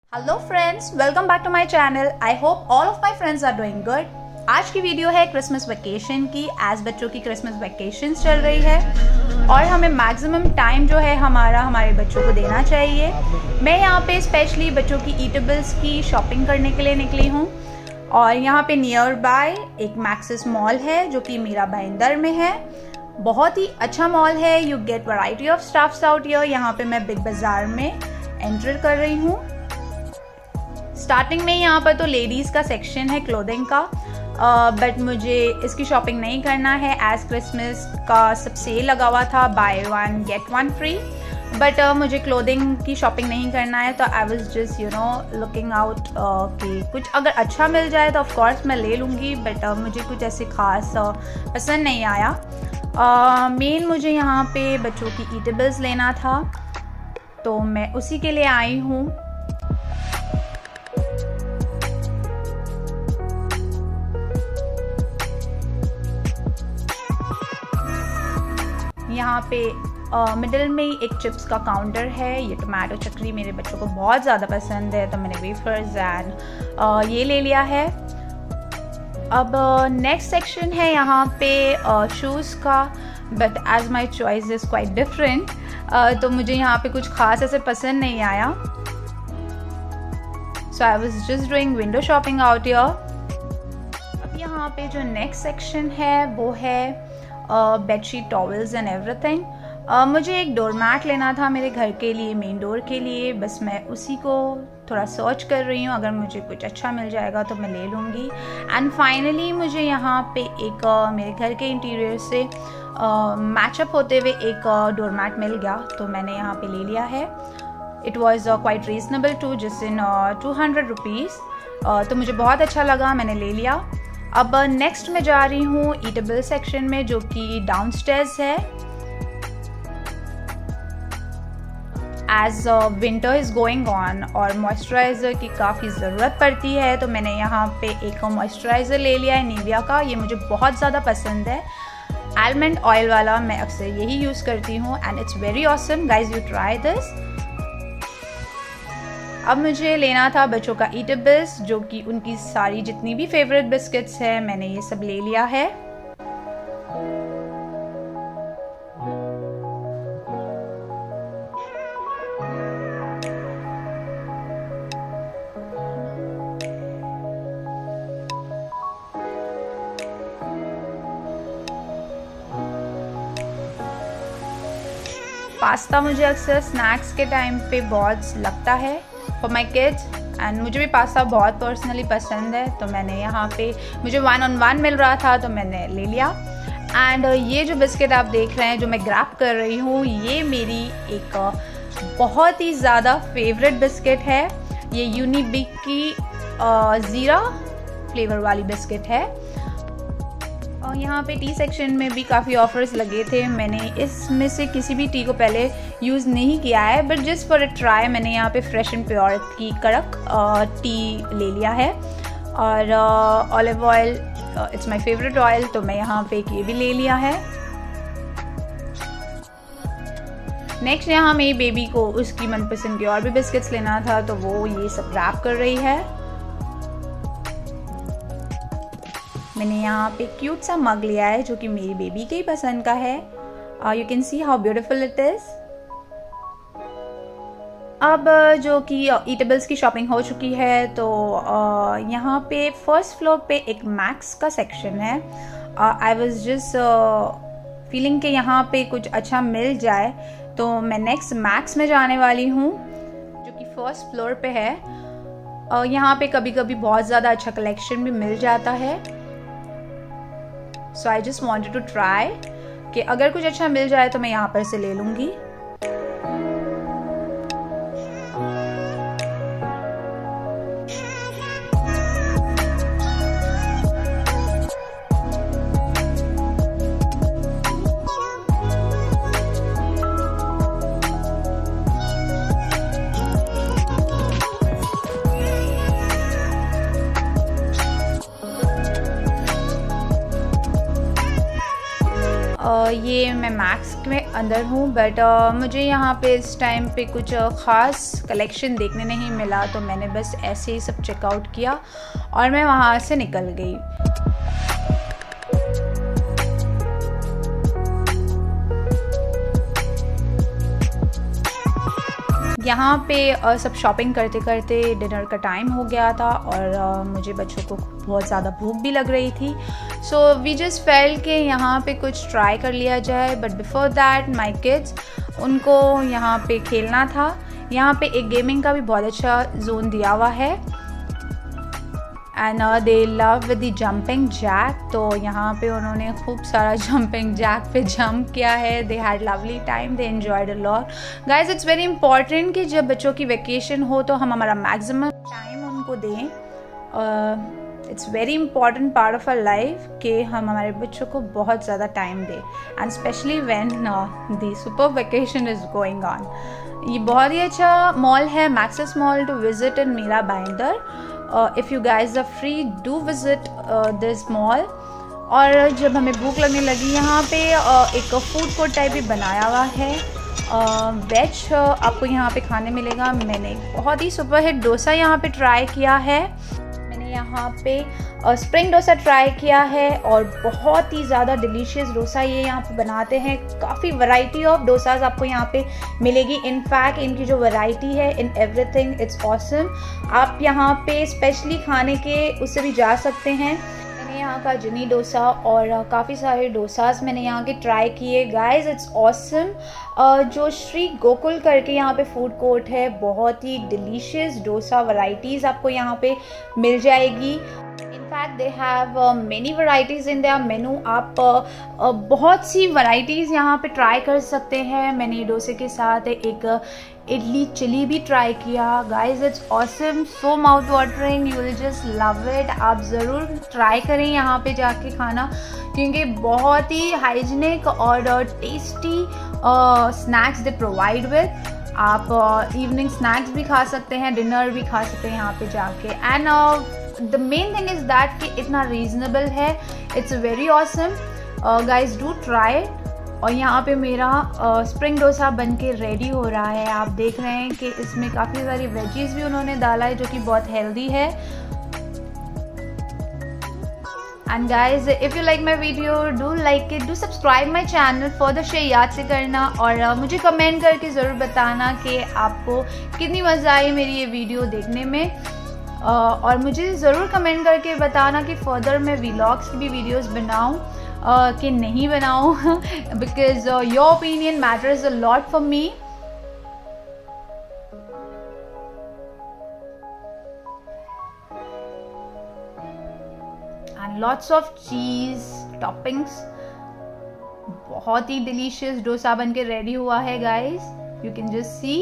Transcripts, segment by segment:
Hello friends, welcome back to my channel. I hope all of my friends are doing good. आज की video है Christmas vacation की। As बच्चों की Christmas vacation चल रही है और हमें मैक्सिमम टाइम जो है हमारे बच्चों को देना चाहिए। मैं यहाँ पे स्पेशली बच्चों की ईटेबल्स की शॉपिंग करने के लिए निकली हूँ और यहाँ पे नियर बाय एक मैक्सिस मॉल है जो कि मीरा भाईंदर में है। बहुत ही अच्छा मॉल है। You get variety of stuffs out here. यहाँ पे मैं बिग बाजार में एंटर कर रही हूँ। स्टार्टिंग में यहाँ पर तो लेडीज़ का सेक्शन है क्लोथिंग का, बट मुझे इसकी शॉपिंग नहीं करना है। एज क्रिसमस का सब सेल लगा हुआ था, buy one get one free, but मुझे क्लोथिंग की शॉपिंग नहीं करना है। तो I was just looking out कि कुछ अगर अच्छा मिल जाए तो ऑफ कोर्स मैं ले लूँगी, बट मुझे कुछ ऐसे खास पसंद नहीं आया। मेन मुझे यहाँ पे बच्चों की ईटेबल्स लेना था तो मैं उसी के लिए आई हूँ। यहाँ पे मिडिल में एक चिप्स का काउंटर है। ये टोमेटो चक्री मेरे बच्चों को बहुत ज़्यादा पसंद है तो मैंने वेफर्स एंड ये ले लिया है। अब नेक्स्ट सेक्शन है यहाँ पे शूज़ का, but as my choice is quite different, तो मुझे यहाँ पे कुछ खास ऐसे पसंद नहीं आया। So I was just doing window shopping out here. अब यहाँ पे जो नेक्स्ट सेक्शन है वो है बेडशीट, टॉवल्स एंड एवरीथिंग। मुझे एक डोरमैट लेना था मेरे घर के लिए, मेन डोर के लिए। बस मैं उसी को थोड़ा सर्च कर रही हूँ। अगर मुझे कुछ अच्छा मिल जाएगा तो मैं ले लूँगी। एंड फाइनली मुझे यहाँ पे एक मेरे घर के इंटीरियर से मैचअप होते हुए एक डोरमैट मिल गया तो मैंने यहाँ पे ले लिया है। It was quite reasonable too, just in 200 rupees. तो मुझे बहुत अच्छा लगा, मैंने ले लिया। अब नेक्स्ट मैं जा रही हूँ ईटेबल सेक्शन में जो कि डाउनस्टेयर्स है। As winter is going on और मॉइस्चराइज़र की काफ़ी ज़रूरत पड़ती है तो मैंने यहाँ पे एक मॉइस्चराइज़र ले लिया है निविया का। ये मुझे बहुत ज़्यादा पसंद है, आलमंड ऑयल वाला। मैं अक्सर यही यूज़ करती हूँ and it's very awesome. Guys, you try this. अब मुझे लेना था बच्चों का ईटेबल्स जो कि उनकी सारी जितनी भी फेवरेट बिस्किट्स हैं मैंने ये सब ले लिया है। पास्ता मुझे अक्सर स्नैक्स के टाइम पे बहुत लगता है फॉर माई किड्स एंड मुझे भी पास्ता बहुत पर्सनली पसंद है तो मैंने यहाँ पे मुझे 1-on-1 मिल रहा था तो मैंने ले लिया। एंड ये जो बिस्किट आप देख रहे हैं जो मैं ग्रैब कर रही हूँ, ये मेरी एक बहुत ही ज़्यादा फेवरेट बिस्किट है। ये यूनिबिक की ज़ीरा फ्लेवर वाली बिस्किट है। और यहाँ पे टी सेक्शन में भी काफ़ी ऑफर्स लगे थे। मैंने इसमें से किसी भी टी को पहले यूज़ नहीं किया है, but just for a try मैंने यहाँ पे फ्रेश एंड प्योर की कड़क टी ले लिया है। और olive oil, it's my favourite oil, तो मैं यहाँ पे ये भी ले लिया है। नेक्स्ट यहाँ मेरी बेबी को उसकी मनपसंद की और भी बिस्किट्स लेना था तो वो ये सब रैप कर रही है। मैंने यहाँ पे क्यूट सा मग लिया है जो कि मेरी बेबी के ही पसंद का है। You can see how beautiful it is. अब जो कि ईटेबल्स की शॉपिंग हो चुकी है तो यहाँ पे फर्स्ट फ्लोर पे एक मैक्स का सेक्शन है। आई वाज जस्ट फीलिंग कि यहाँ पे कुछ अच्छा मिल जाए तो मैं नेक्स्ट मैक्स में जाने वाली हूँ जो कि फर्स्ट फ्लोर पे है। यहाँ पे कभी कभी बहुत ज़्यादा अच्छा कलेक्शन भी मिल जाता है। So I just wanted to try कि अगर कुछ अच्छा मिल जाए तो मैं यहाँ पर से ले लूँगी। ये मैं मैक्स में अंदर हूँ, बट मुझे यहाँ पे इस टाइम पे कुछ ख़ास कलेक्शन देखने नहीं मिला, तो मैंने बस ऐसे ही सब चेकआउट किया और मैं वहाँ से निकल गई। यहाँ पे सब शॉपिंग करते करते डिनर का टाइम हो गया था और मुझे बच्चों को बहुत ज़्यादा भूख भी लग रही थी। सो वी जस्ट फेल्ट कि यहाँ पे कुछ ट्राई कर लिया जाए, but before that my kids, उनको यहाँ पे खेलना था। यहाँ पे एक गेमिंग का भी बहुत अच्छा जोन दिया हुआ है and they love with the jumping jack. तो यहाँ पे उन्होंने खूब सारा जंपिंग जैक पे जंप किया है। They had lovely time, they enjoyed a lot. Guys, it's very important कि जब बच्चों की वेकेशन हो तो हम हमारा मैक्सिमम टाइम उनको दें। It's very important part of our life कि हम हमारे बच्चों को बहुत ज़्यादा टाइम दें, and specially when the super vacation is going on. ये बहुत ही अच्छा मॉल है, Maxus mall, to visit in Mira Bhayandar. If you guys are free, do visit this mall। और जब हमें भूख लगने लगी, यहाँ पे एक फूड कोर्ट टाइप भी बनाया हुआ है। वेज आपको यहाँ पे खाने मिलेगा। मैंने बहुत ही सुपर हिट डोसा यहाँ पे ट्राई किया है। मैंने यहाँ पे स्प्रिंग डोसा ट्राई किया है और बहुत ही ज़्यादा डिलीशियस डोसा ये यहाँ पे बनाते हैं। काफ़ी वैरायटी ऑफ डोसाज आपको यहाँ पे मिलेगी। इनफैक्ट इनकी जो वैरायटी है इन एवरीथिंग, इट्स ऑसम। आप यहाँ पे स्पेशली खाने के उससे भी जा सकते हैं। मैंने यहाँ का जिनी डोसा और काफ़ी सारे डोसाज मैंने यहाँ के ट्राई किए। Guys, it's awesome. जो श्री गोकुल करके यहाँ पे फूड कोर्ट है, बहुत ही डिलीशियस डोसा वैरायटीज़ आपको यहाँ पे मिल जाएगी। In fact they have many varieties in their menu. आप बहुत सी वैरायटीज़ यहाँ पे ट्राई कर सकते हैं। मैंने डोसे के साथ एक इडली चिली भी ट्राई किया। Guys, it's awesome, so mouth watering, you will just love it. आप ज़रूर ट्राई करें यहाँ पे जाके खाना, क्योंकि बहुत ही हाइजीनिक और tasty snacks they provide with. आप इवनिंग स्नैक्स भी खा सकते हैं, डिनर भी खा सकते हैं यहाँ पे जाके। And the main thing is that कि इतना रीजनेबल है। It's very awesome. Guys, do try. और यहाँ पे मेरा स्प्रिंग डोसा बन के रेडी हो रहा है। आप देख रहे हैं कि इसमें काफ़ी सारी वेजीज भी उन्होंने डाला है, जो कि बहुत हेल्दी है। And guys, if you like my video, do like it, do subscribe my channel. Further share याद से करना और मुझे कमेंट करके ज़रूर बताना कि आपको कितनी मज़ा आई मेरी ये वीडियो देखने में। और मुझे ज़रूर कमेंट करके बताना कि फर्दर मैं व्लॉग्स की भी वीडियोस बनाऊं कि नहीं बनाऊं, because your opinion matters a lot for me. And lots of cheese toppings. बहुत ही डिलीशियस डोसा बन के रेडी हुआ है guys, you can just see.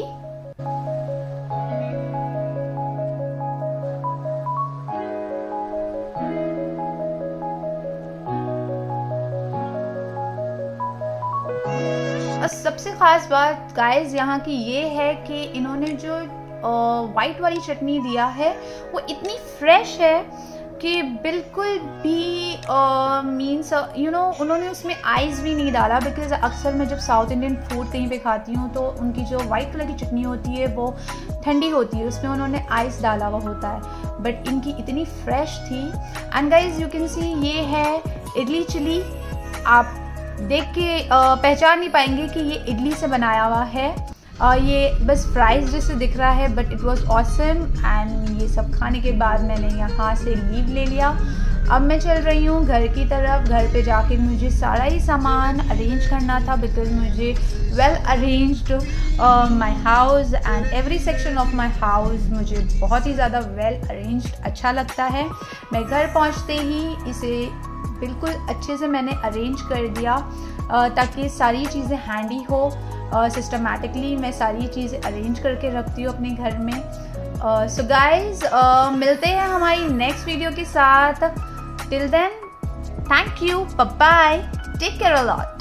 सबसे ख़ास बात गाइस यहाँ की ये है कि इन्होंने जो वाइट वाली चटनी दिया है वो इतनी फ्रेश है कि बिल्कुल भी मीन्स यू नो, उन्होंने उसमें आइस भी नहीं डाला। बिकॉज अक्सर मैं जब साउथ इंडियन फूड कहीं पे खाती हूँ तो उनकी जो वाइट कलर की चटनी होती है वो ठंडी होती है, उसमें उन्होंने आइस डाला हुआ होता है, बट इनकी इतनी फ्रेश थी। And guys, you can see, ये है इडली चिली। आप देख के पहचान नहीं पाएंगे कि ये इडली से बनाया हुआ है। ये बस फ्राइज जैसे दिख रहा है, but it was awesome. And ये सब खाने के बाद मैंने यहाँ से लीव ले लिया। अब मैं चल रही हूँ घर की तरफ। घर पे जाके मुझे सारा ही सामान अरेंज करना था, बिकॉज मुझे well arranged my house and every section of my house मुझे बहुत ही ज़्यादा वेल अरेंज्ड अच्छा लगता है। मैं घर पहुँचते ही इसे बिल्कुल अच्छे से मैंने अरेंज कर दिया ताकि सारी चीज़ें हैंडी हो। सिस्टमैटिकली मैं सारी चीज़ें अरेंज करके रखती हूँ अपने घर में। सो गाइज, मिलते हैं हमारी नेक्स्ट वीडियो के साथ। Till then, thank you, bye bye, take care a lot.